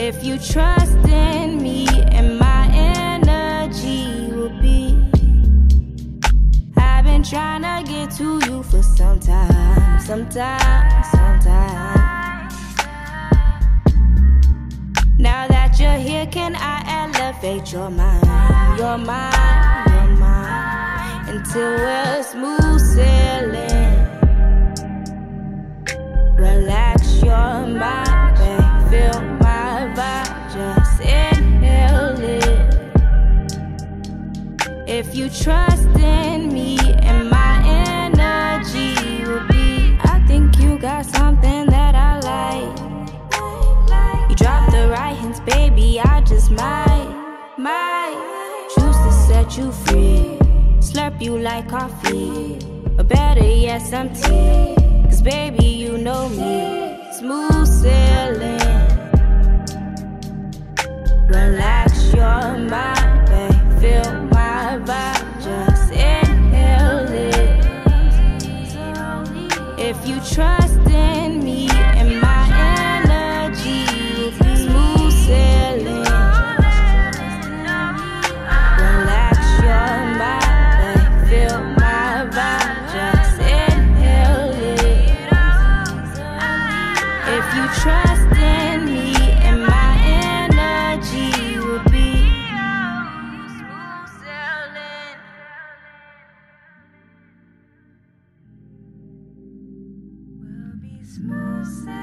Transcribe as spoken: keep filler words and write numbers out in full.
If you trust in me and my energy will be. I've been trying to get to you for some time, some time, some time. Now that you're here, can I elevate your mind, your mind, your mind, until we're smooth sailing. Relax your mind, babe, feel my vibe, just inhale it. If you trust in me and my energy will be. I think you got something that I like. You drop the right hints, baby, I just might, might choose to set you free. Slurp you like coffee, or better yet some tea. Cause baby, you know me, smooth sailing. Relax your mind, babe, feel my vibe, just inhale it. If you trust in me and my energy will be smooth sailing. Relax your mind, babe, feel my vibe, just inhale it. If you trust in me and my energy will be smooth sailing. We'll be smooth sailing.